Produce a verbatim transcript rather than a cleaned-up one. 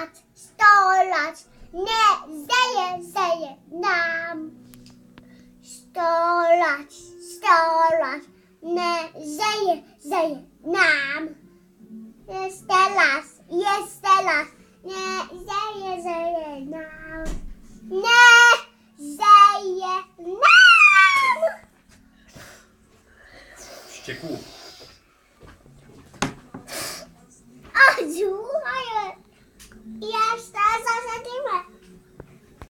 lat, sto lat, nie zdaje, zdaje nam. Sto lat, sto lat, nie zdaje, zdaje nam. Jest teraz, jest teraz, nie zdaje, zdaje nam. Nie zdaje nam. Wściekł. O, słuchaj, jeszcze zasadzimy.